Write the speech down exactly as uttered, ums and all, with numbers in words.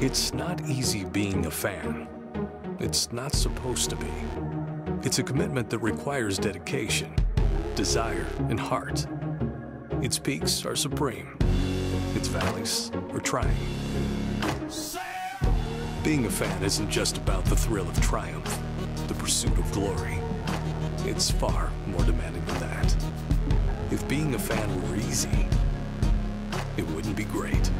It's not easy being a fan. It's not supposed to be. It's a commitment that requires dedication, desire, and heart. Its peaks are supreme. Its valleys are trying. Being a fan isn't just about the thrill of triumph, the pursuit of glory. It's far more demanding than that. If being a fan were easy, it wouldn't be great.